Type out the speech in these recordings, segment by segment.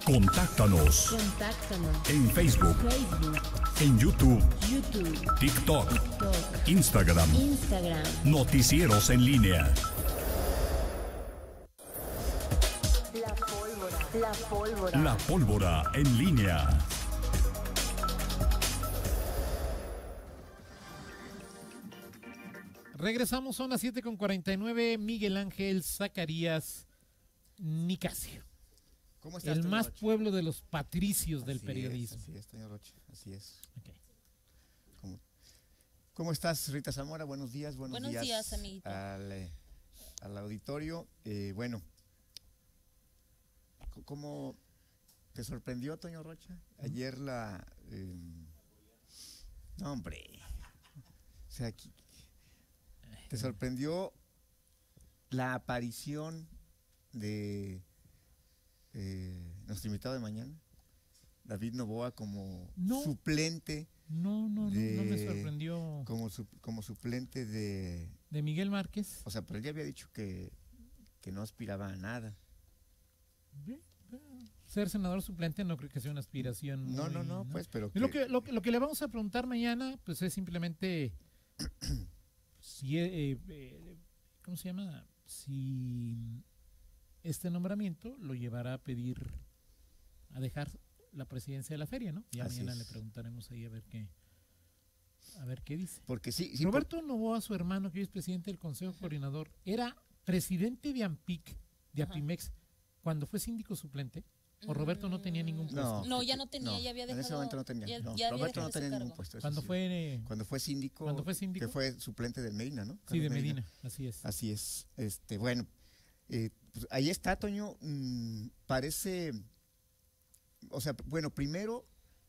Contáctanos en Facebook, en YouTube, TikTok, Instagram, Noticieros en Línea. La pólvora en línea. Regresamos, son las 7:49. Miguel Ángel Zacarías Nicasio. ¿Cómo estás, el Toño más Rocha? pueblo de los patricios del periodismo. Así es, Toño Rocha, así es. Okay. ¿Cómo estás, Rita Zamora? Buenos días, Buenos días, amiguito. Al auditorio. Bueno, ¿cómo te sorprendió, Toño Rocha? Ayer no, hombre. O sea, ¿te sorprendió la aparición de nuestro invitado de mañana, David Noboa, como suplente? No me sorprendió. Como suplente de Miguel Márquez. O sea, pero él ya había dicho que no aspiraba a nada. Ser senador suplente no creo que sea una aspiración. No, pues, pero lo que le vamos a preguntar mañana, pues es simplemente si, ¿cómo se llama? Si este nombramiento lo llevará a dejar la presidencia de la feria, ¿no? Ya Así mañana es. le preguntaremos ahí a ver qué dice. Porque sí, Roberto Noboa, su hermano, que hoy es presidente del Consejo Coordinador, era presidente de AMPIC, de Apimex, cuando fue síndico suplente. ¿O Roberto no tenía ningún puesto? No, ya no tenía, ya había dejado. En ese momento no tenía. Roberto no tenía ningún puesto. Cuando fue síndico, que fue suplente del Medina, ¿no? Sí, de Medina, así es. Así es. Bueno, pues ahí está, Toño. Parece, o sea, bueno, primero,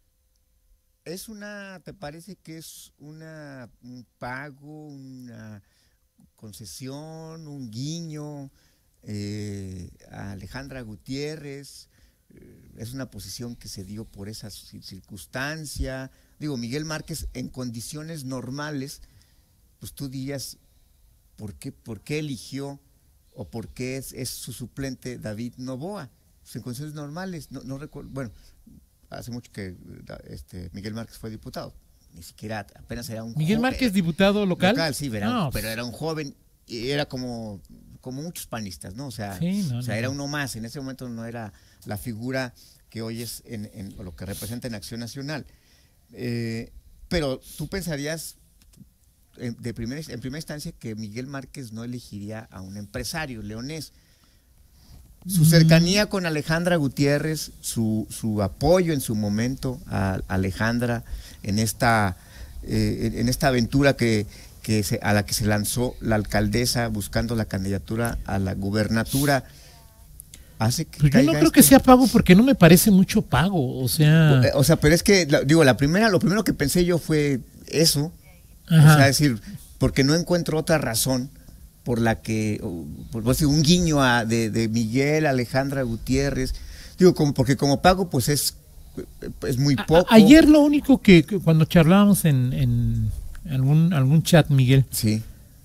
¿te parece que es un pago, una concesión, un guiño a Alejandra Gutiérrez? Es una posición que se dio por esa circunstancia. Digo, Miguel Márquez, en condiciones normales, pues tú dirías, ¿por qué eligió o por qué es su suplente David Noboa? Pues en condiciones normales, no recuerdo, bueno, hace mucho que Miguel Márquez fue diputado, ni siquiera, apenas era un Miguel Márquez, diputado local. Local, sí, pero era un joven, y era como muchos panistas, ¿no? O sea, era uno más. En ese momento no era la figura que hoy es en lo que representa en Acción Nacional. Pero tú pensarías en primera instancia que Miguel Márquez no elegiría a un empresario leonés. Su cercanía con Alejandra Gutiérrez, su apoyo en su momento a Alejandra en esta aventura a la que se lanzó la alcaldesa buscando la candidatura a la gubernatura, hace que yo no creo que sea pago, porque no me parece mucho pago, o sea, pero es que lo primero que pensé yo fue eso. Ajá. O sea, decir, porque no encuentro otra razón por la que, un guiño de Miguel, Alejandra Gutiérrez, porque como pago pues es muy poco. Ayer lo único que cuando charlábamos en algún chat, Miguel, sí,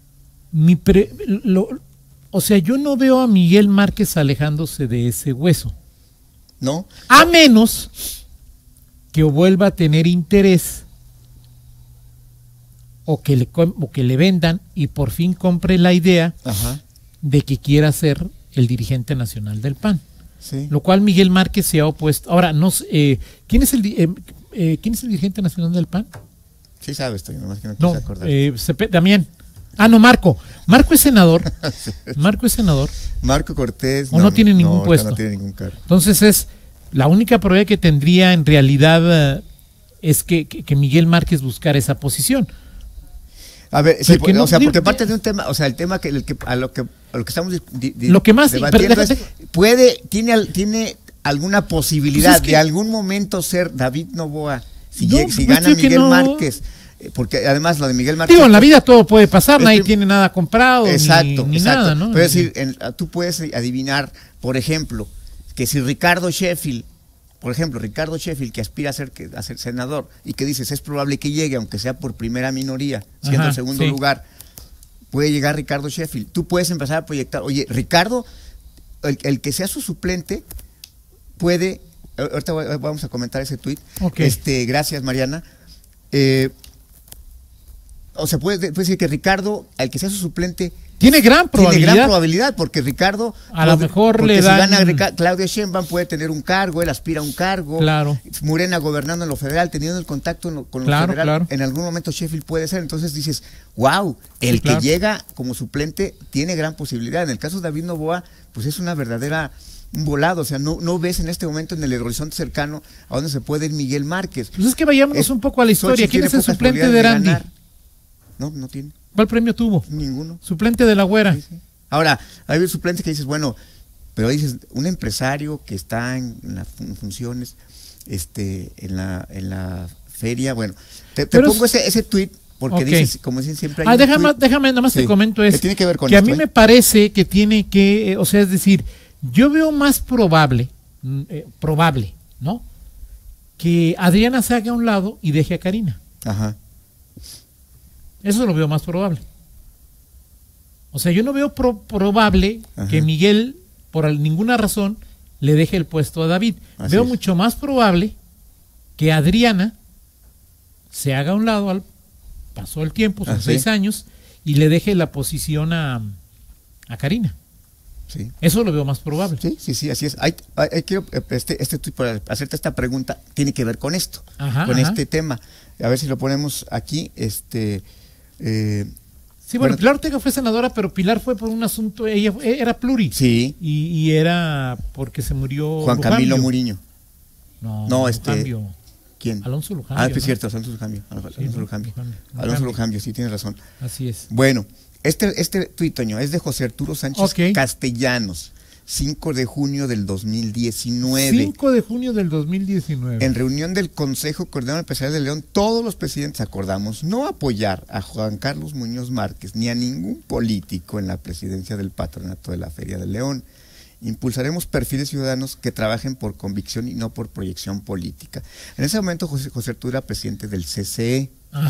o sea, yo no veo a Miguel Márquez alejándose de ese hueso, ¿no? A menos que vuelva a tener interés o que le vendan y por fin compre la idea de que quiera ser el dirigente nacional del PAN. Sí. Lo cual Miguel Márquez se ha opuesto. Ahora, no sé, ¿quién es el dirigente nacional del PAN? Sí sabes, estoy nomás que no quise acordar. Damián. No, Marco. Marco es senador. Marco es senador. Marco Cortés. ¿O no tiene ningún puesto? No tiene ningún cargo. Entonces es la única probabilidad que tendría en realidad es que Miguel Márquez buscara esa posición. A ver, sí, porque parte de un tema, o sea, el tema a lo que estamos lo que más debatiendo tiene alguna posibilidad pues de algún momento ser David Noboa si gana Miguel Márquez. Porque además lo de Miguel Márquez. En la vida todo puede pasar, nadie tiene nada comprado. Exacto. Nada, ¿no? Pero es decir, tú puedes adivinar, por ejemplo, que si Ricardo Sheffield, que aspira a ser senador y que dices es probable que llegue, aunque sea por primera minoría, siendo el segundo lugar, puede llegar Ricardo Sheffield. Tú puedes empezar a proyectar, oye, Ricardo, el que sea su suplente, puede ahorita vamos a comentar ese tuit. Okay. Gracias, Mariana. O sea, puede decir que Ricardo, al que sea su suplente, tiene gran probabilidad, porque Ricardo a lo mejor le dan, si gana Claudia Sheinbaum puede tener un cargo, él aspira a un cargo. Claro. Morena gobernando en lo federal, teniendo el contacto con lo federal, claro. En algún momento Sheffield puede ser, entonces dices, wow, el que llega como suplente tiene gran posibilidad. En el caso de David Noboa, pues es una verdadera un volado, o sea, no ves en este momento en el horizonte cercano a dónde se puede ir Miguel Márquez. Pues es que vayámonos un poco a la historia. ¿Quién es el suplente de Erandi? No tiene. ¿Cuál premio tuvo? Ninguno. Suplente de la Güera. Sí. Ahora, hay suplentes que dices, bueno, pero dices, un empresario que está en las funciones, en la feria, bueno, te pongo ese tuit porque dices, como dicen siempre. Déjame, nada más te comento eso. Tiene que ver con que esto, a mí me parece que tiene que, o sea, es decir, yo veo más probable, ¿no? Que Adriana se haga a un lado y deje a Karina. Ajá. Eso lo veo más probable. O sea, yo no veo probable que Miguel, por ninguna razón, le deje el puesto a David. Veo mucho más probable que Adriana se haga a un lado, pasó el tiempo, son 6 años, y le deje la posición a Karina. Sí. Eso lo veo más probable. Sí, así es. Quiero, para hacerte esta pregunta, tiene que ver con esto, este tema. A ver si lo ponemos aquí. Sí, bueno, Pilar Ortega fue senadora, pero Pilar fue por un asunto, ella era pluri. Sí. Y era porque se murió Juan Camilo Muriño. No, ¿Quién? Alonso Lujambio. Es cierto, Alonso Lujambio, sí, tienes razón. Así es. Bueno, este tuit, Toño, es de José Arturo Sánchez Castellanos, 5 de junio del 2019. 5 de junio del 2019. En reunión del Consejo Coordinador Empresarial de León, todos los presidentes acordamos no apoyar a Juan Carlos Muñoz Márquez ni a ningún político en la presidencia del patronato de la Feria de León. Impulsaremos perfiles ciudadanos que trabajen por convicción y no por proyección política. En ese momento José Arturo era presidente del CCE.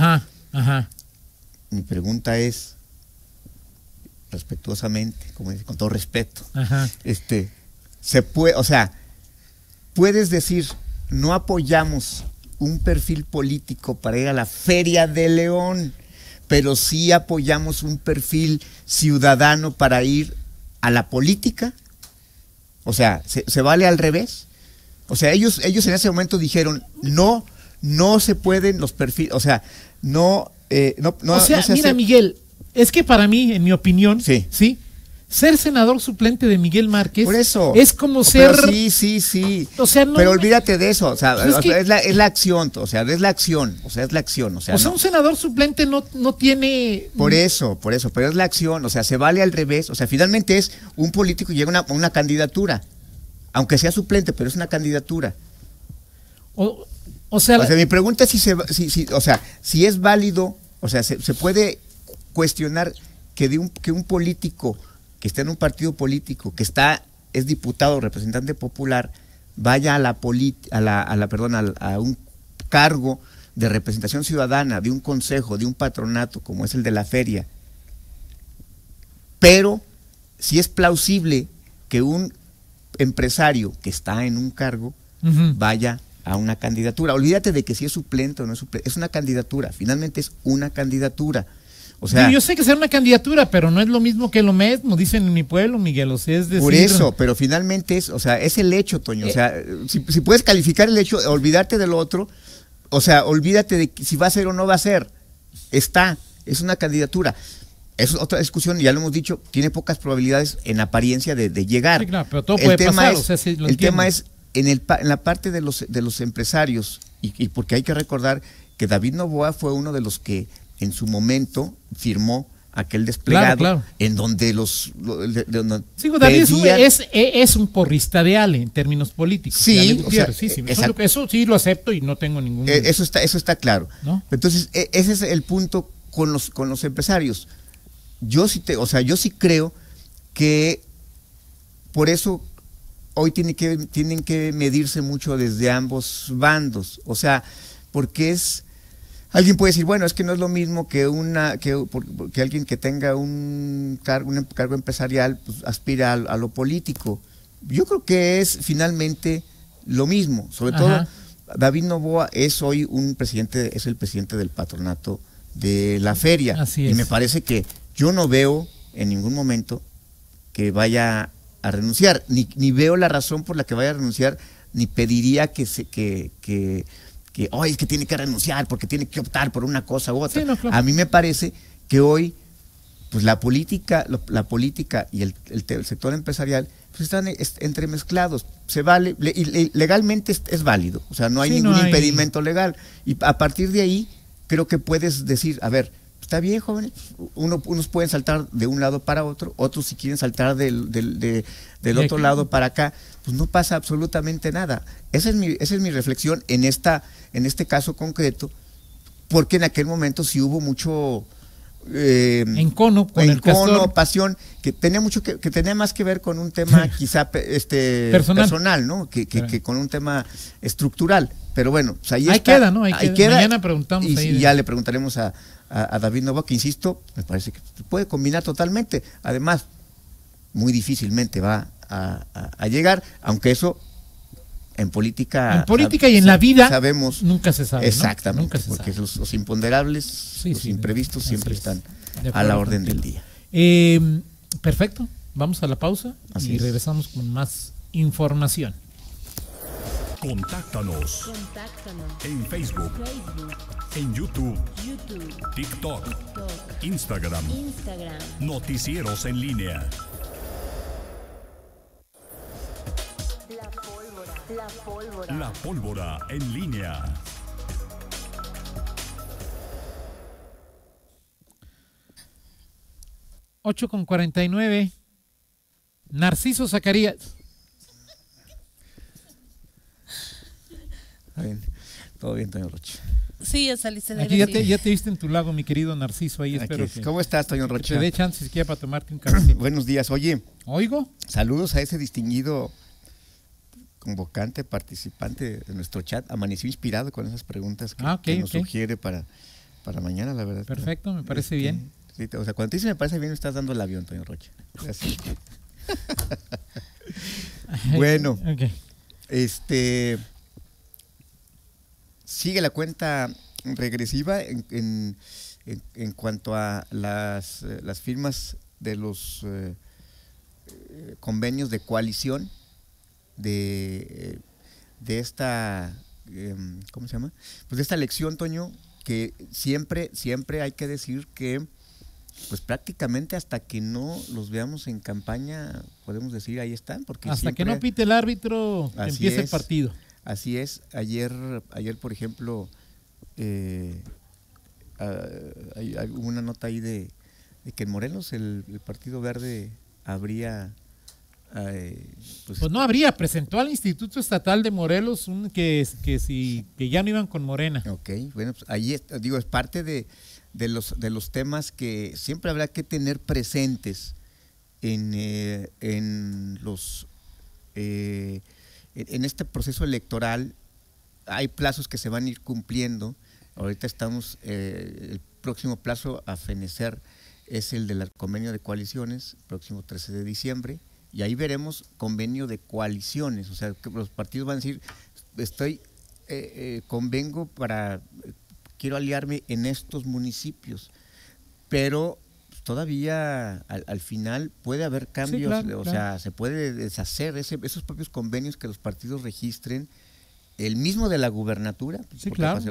Mi pregunta es, respetuosamente, como dice, con todo respeto, se puede, o sea, puedes decir, no apoyamos un perfil político para ir a la Feria de León, pero sí apoyamos un perfil ciudadano para ir a la política. O sea, ¿se vale al revés? O sea, ellos en ese momento dijeron, no se pueden los perfiles, o sea, mira, Miguel, es que para mí, en mi opinión, sí, ser senador suplente de Miguel Márquez, por eso, es como ser... Sí. O sea, pero olvídate de eso, o sea, es la acción, o sea, es la acción. O sea, un senador suplente no tiene... Por eso, pero es la acción, o sea, se vale al revés, o sea, finalmente es un político y llega a una candidatura, aunque sea suplente, pero es una candidatura. O sea, mi pregunta es si es válido, o sea, se puede cuestionar que un político que está en un partido político, que es diputado o representante popular, vaya a un cargo de representación ciudadana, de un consejo, de un patronato, como es el de la feria. Pero si es plausible que un empresario que está en un cargo vaya a una candidatura. Olvídate de que si es suplente o no es suplente, es una candidatura, finalmente es una candidatura. O sea, yo sé que será una candidatura, pero no es lo mismo que lo mismo, dicen en mi pueblo, Miguel, o sea, es decir... Por eso, pero finalmente es el hecho, Toño, o sea, si puedes calificar el hecho, olvidarte del otro, o sea, olvídate de si va a ser o no va a ser, es una candidatura. Es otra discusión, ya lo hemos dicho, tiene pocas probabilidades en apariencia de llegar. Sí, claro, pero todo puede pasar, o sea, sí, el tema es en la parte de los empresarios, y porque hay que recordar que David Noboa fue uno de los que en su momento firmó aquel desplegado, claro. En donde David es un porrista de Ale en términos políticos. Sí, eso sí lo acepto y no tengo ningún... Eso está claro. ¿No? Entonces, ese es el punto con los empresarios. Yo sí creo que por eso hoy tienen que medirse mucho desde ambos bandos. O sea, porque alguien puede decir, bueno, es que no es lo mismo que alguien que tenga un cargo empresarial, pues aspira a lo político. Yo creo que es finalmente lo mismo, sobre todo David Noboa es hoy es el presidente del patronato de la feria. Así es. Y me parece que yo no veo en ningún momento que vaya a renunciar, ni veo la razón por la que vaya a renunciar, ni pediría que es que tiene que renunciar porque tiene que optar por una cosa u otra. Sí, no, claro. A mí me parece que hoy pues la política y el sector empresarial pues están entremezclados. Se vale, legalmente es válido, o sea, no hay ningún impedimento legal. Y a partir de ahí, creo que puedes decir, a ver, está bien, jóvenes, unos pueden saltar de un lado para otro, otros si quieren saltar del otro lado para acá, pues no pasa absolutamente nada. Esa es mi reflexión en este caso concreto, porque en aquel momento sí hubo mucho encono con el Castor, pasión, que tenía que tenía más que ver con un tema quizá personal, ¿no? Que con un tema estructural. Pero bueno, pues ahí queda, ¿no? Ahí queda. Mañana preguntamos y ya le preguntaremos a David Noboa, que insisto, me parece que se puede combinar totalmente. Además, muy difícilmente va a llegar, aunque eso en política y en la vida sabemos, nunca se sabe. Exactamente, ¿no? porque los imponderables, los imprevistos siempre están a la orden del día. Perfecto, vamos a la pausa y regresamos con más información. Contáctanos en Facebook, en YouTube, TikTok, Instagram, Noticieros en Línea. La pólvora en línea. Ocho con 49. Narciso Zacarías. Todo bien, Toño Rocha. Sí, ya saliste de aquí ya te viste en tu lago, mi querido Narciso. Ahí espero que. ¿Cómo estás, Toño Rocha? Te dé chance siquiera para tomarte un cafecito. Buenos días. Oye, ¿oigo? Saludos a ese distinguido convocante, participante de nuestro chat. Amaneció inspirado con esas preguntas que nos sugiere para mañana, la verdad. Perfecto, me parece bien. Sí, o sea, cuando te dice me parece bien, me estás dando el avión, Toño Rocha. Así. Bueno, sigue la cuenta regresiva en cuanto a las firmas de los convenios de coalición de esta ¿cómo se llama? Pues de esta elección, Toño, que siempre hay que decir que pues prácticamente hasta que no los veamos en campaña, podemos decir ahí están, porque hasta que no pite el árbitro empieza el partido. Así es. Ayer por ejemplo, hay una nota ahí de que en Morelos el Partido Verde habría pues no habría, presentó al Instituto Estatal de Morelos que ya no iban con Morena. Ok, bueno, pues ahí es parte de los temas que siempre habrá que tener presentes en este proceso electoral. Hay plazos que se van a ir cumpliendo. Ahorita estamos, el próximo plazo a fenecer es el del convenio de coaliciones, próximo 13 de diciembre, y ahí veremos convenio de coaliciones, o sea, que los partidos van a decir, quiero aliarme en estos municipios, pero todavía al final puede haber cambios, sí, claro. Sea, se puede deshacer esos propios convenios que los partidos registren, el mismo de la gubernatura, sí, claro.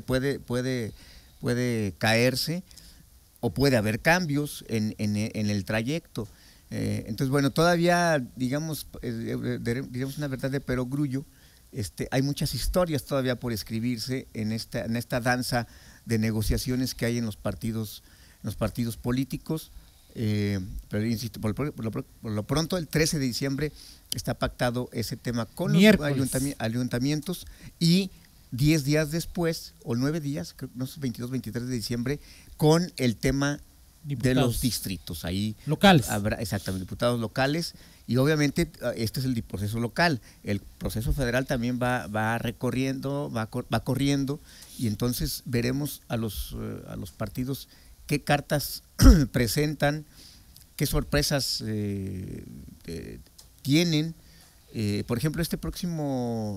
Puede caerse o puede haber cambios en el trayecto. Entonces, bueno, todavía, digamos una verdad de perogrullo, hay muchas historias todavía por escribirse en esta danza de negociaciones que hay en los partidos políticos, pero insisto, por lo pronto el 13 de diciembre está pactado ese tema con los ayuntamientos, y 10 días después, o 9 días, no sé, 22, 23 de diciembre, con el tema diputados. De los distritos, ahí locales. Habrá exactamente diputados locales, y obviamente este es el proceso local. El proceso federal también va corriendo, y entonces veremos a los partidos qué cartas presentan, qué sorpresas tienen, por ejemplo, este próximo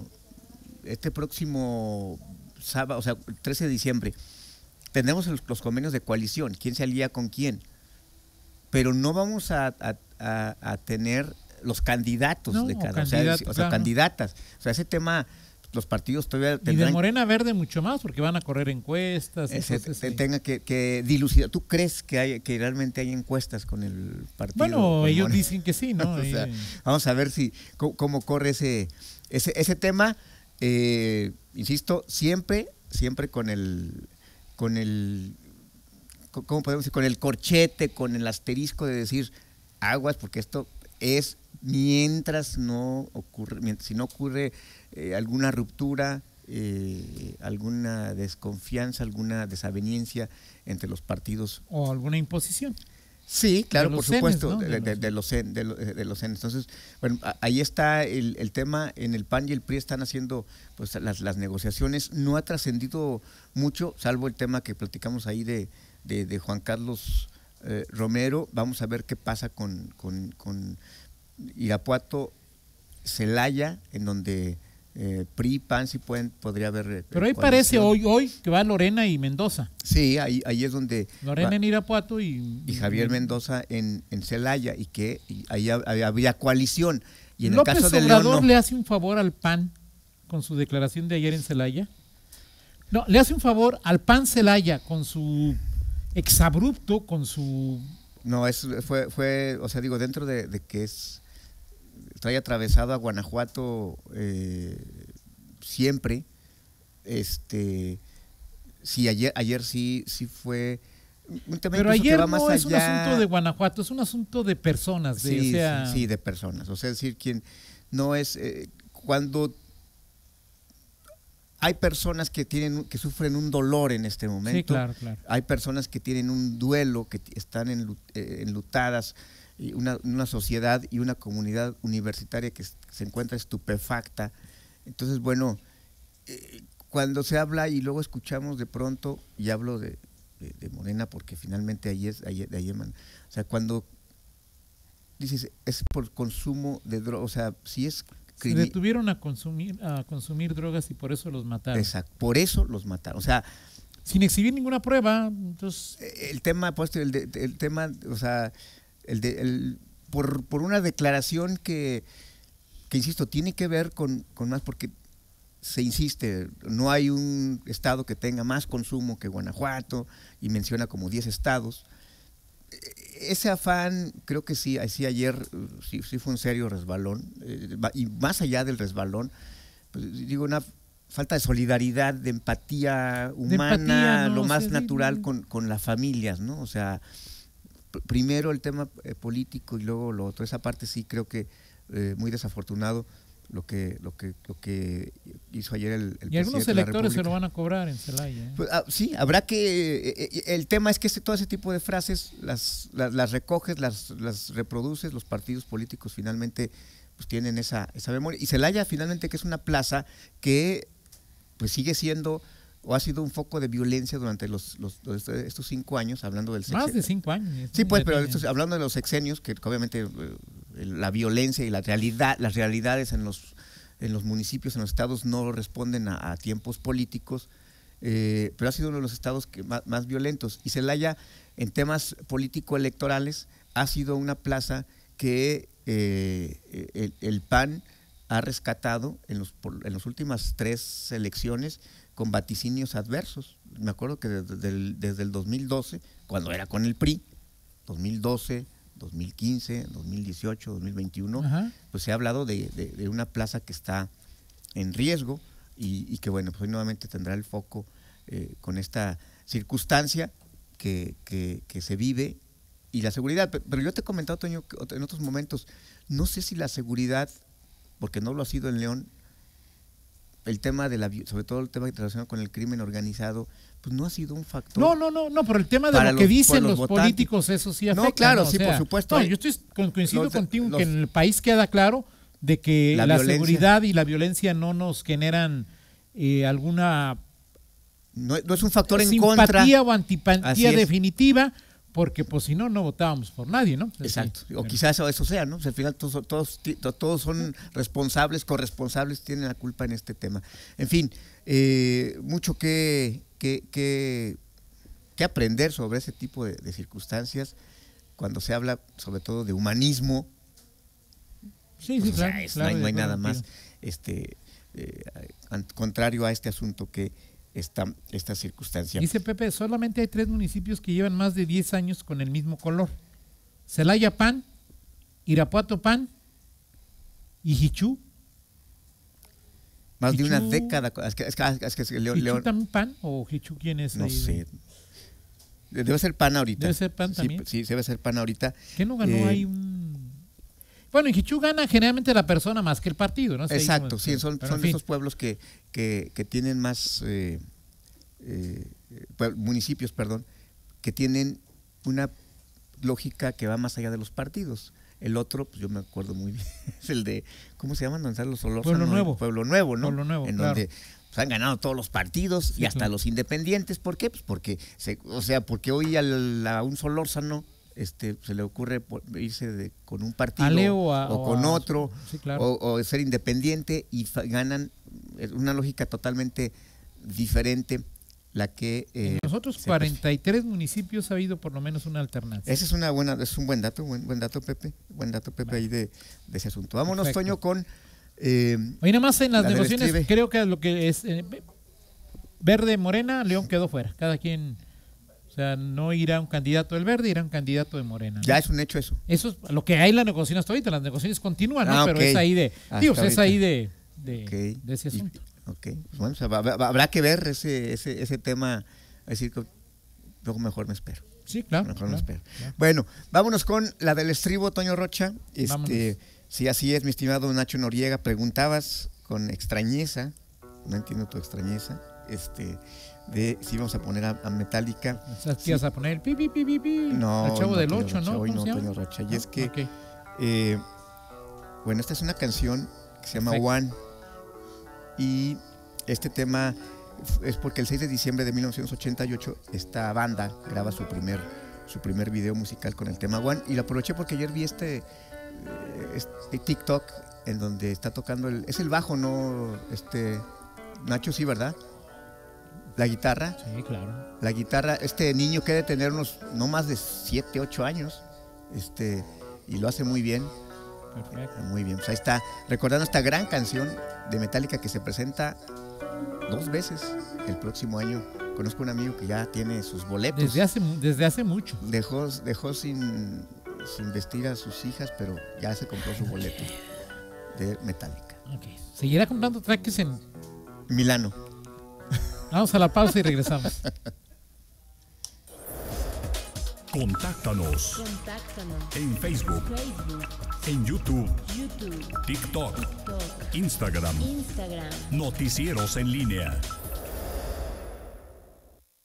sábado, o sea, el 13 de diciembre, tendremos los convenios de coalición, quién se alía con quién, pero no vamos a tener los candidatos de cada, o sea, candidatas. O sea, ese tema, los partidos todavía tendrán... Y de Morena Verde mucho más, porque van a correr encuestas. Tenga que dilucidar. ¿Tú crees que realmente hay encuestas con el partido? Bueno, ellos dicen que sí, ¿no? O sea, vamos a ver cómo corre ese tema. Insisto, siempre con el ¿cómo podemos decir? Con el corchete, con el asterisco de decir aguas, porque esto es mientras no ocurre, si no ocurre alguna ruptura, alguna desconfianza, alguna desaveniencia entre los partidos. O alguna imposición. Sí, claro, por supuesto, ¿no? de los CEN. Entonces, bueno, ahí está el tema. En el PAN y el PRI están haciendo pues las negociaciones. No ha trascendido mucho, salvo el tema que platicamos ahí de Juan Carlos Romero. Vamos a ver qué pasa con Irapuato, Celaya, en donde PRI, PAN sí podría haber. Pero ahí parece hoy que va Lorena y Mendoza. Sí, ahí es donde. Lorena en Irapuato y Javier Mendoza en Celaya, y ahí había coalición. Y en López el caso de Obrador León, le hace un favor al PAN con su declaración de ayer en Celaya. No, le hace un favor al PAN Celaya con su exabrupto, con su. No, fue, o sea, digo, dentro de que trae atravesado a Guanajuato siempre, sí, ayer sí fue un tema. Pero ayer que va más no es un allá. asunto de Guanajuato, es un asunto de personas. Sí, de personas. O sea, es decir, quien no es cuando hay personas que sufren un dolor en este momento. Sí, claro. Hay personas que tienen un duelo, que están enlutadas, y una sociedad y una comunidad universitaria que se encuentra estupefacta. Entonces, bueno, cuando se habla y luego escuchamos de pronto, y hablo de Morena porque finalmente ahí o sea, cuando dices es por consumo de drogas, o sea, si es se detuvieron a consumir drogas y por eso los mataron. Exacto, por eso los mataron. O sea, sin exhibir ninguna prueba. Entonces, el tema, pues, el tema, o sea, por una declaración que insisto, tiene que ver con más, porque se insiste, no hay un estado que tenga más consumo que Guanajuato, y menciona como 10 estados. Ese afán, creo que sí ayer sí fue un serio resbalón, y más allá del resbalón, pues, digo, una falta de solidaridad, de empatía humana, lo más natural con las familias, ¿no? O sea, primero el tema político y luego lo otro. Esa parte sí creo que muy desafortunado lo que hizo ayer el presidente. Y algunos electores se lo van a cobrar en Celaya. Pues, sí, habrá que. El tema es que todo ese tipo de frases las recoges, las reproduces. Los partidos políticos finalmente pues tienen esa memoria. Y Celaya finalmente, que es una plaza que pues sigue siendo o ha sido un foco de violencia durante estos 5 años, hablando del sexenio. Más de 5 años. Sí, pues, pero hablando de los sexenios, que obviamente la violencia y las realidades en los municipios, en los estados, no responden a tiempos políticos, pero ha sido uno de los estados más violentos. Y Celaya, en temas político-electorales, ha sido una plaza que el PAN ha rescatado en las últimas 3 elecciones con vaticinios adversos. Me acuerdo que desde el 2012, cuando era con el PRI, 2012, 2015, 2018, 2021, ajá, pues se ha hablado de una plaza que está en riesgo y que, bueno, pues hoy nuevamente tendrá el foco con esta circunstancia que se vive, y la seguridad. Pero yo te he comentado, Toño, en otros momentos, no sé si la seguridad, porque no lo ha sido en León, el tema sobre todo el tema relacionado con el crimen organizado, pues no ha sido un factor. No, pero el tema de lo que dicen los políticos, eso sí afecta. No, claro, sí, por supuesto. No, yo coincido contigo que en el país queda claro de que la seguridad y la violencia no nos generan alguna no es un factor en simpatía contra o antipatía definitiva, porque pues si no votábamos por nadie, ¿no? Exacto, sí, o quizás eso sea, ¿no? O sea, al final todos son responsables, corresponsables, tienen la culpa en este tema. En fin, mucho que aprender sobre ese tipo de circunstancias cuando se habla sobre todo de humanismo. Sí, pues, claro, claro, no hay nada más contrario a este asunto que esta circunstancia. Dice Pepe, solamente hay 3 municipios que llevan más de 10 años con el mismo color: Celaya PAN, Irapuato PAN y Jichú. Más de una década. Es que ¿Jichú también PAN o Jichú quién es? No sé. Debe ser PAN ahorita. Debe ser PAN también. Sí, debe ser PAN ahorita. ¿Qué no ganó ahí un...? Bueno, en Jichú gana generalmente la persona más que el partido, ¿no? Exacto, sí, son esos pueblos que tienen más municipios, que tienen una lógica que va más allá de los partidos. El otro, pues yo me acuerdo muy bien, es el de, ¿cómo se llama? Donde están los Solórzano. Pueblo Nuevo. Pueblo Nuevo, ¿no? Pueblo Nuevo, en donde pues, han ganado todos los partidos y hasta los independientes. ¿Por qué? Pues porque hoy a un Solórzano se le ocurre irse con un partido o con otro, sí, claro. o ser independiente y ganan una lógica totalmente diferente la que en los otros 43 municipios ha habido por lo menos una alternancia. Ese es un buen dato, Pepe, ahí de ese asunto. Vámonos, perfecto. Toño, con hoy nada más en las negociaciones, creo que lo que es Verde, Morena, León quedó fuera, cada quien. O sea, no irá un candidato del Verde, irá un candidato de Morena, ¿no? Ya es un hecho eso. Eso es lo que hay en la negociación hasta ahorita. Las negociaciones continúan, ¿no? Pero es ahí de ese asunto. Bueno, o sea, habrá que ver ese tema. Es decir, luego mejor me espero. Sí, claro. Mejor me espero. Claro. Bueno, vámonos con la del estribo, Toño Rocha. Sí, así es, mi estimado Nacho Noriega. Preguntabas con extrañeza, no entiendo tu extrañeza, de si íbamos a poner a Metallica. ¿Sí ibas a poner el pi? No, al Chavo del 8, ¿no? Hoy no, Toño Rocha. Y es que, bueno, esta es una canción que se llama One. Y este tema es porque el 6 de diciembre de 1988 esta banda graba su primer video musical con el tema One. Y lo aproveché porque ayer vi este TikTok en donde está tocando es el bajo, ¿no? Nacho, sí, ¿verdad? La guitarra. Sí, claro. La guitarra, este niño que debe tener no más de 7, 8 años, y lo hace muy bien. Perfecto. Muy bien, pues ahí está, recordando esta gran canción de Metallica que se presenta 2 veces el próximo año. Conozco un amigo que ya tiene sus boletos. Desde hace mucho. Dejó sin vestir a sus hijas, pero ya se compró su boleto de Metallica. Okay. ¿Seguirá comprando traques en Milano? Vamos a la pausa y regresamos. Contáctanos en Facebook, en YouTube, TikTok, Instagram, Noticieros en Línea.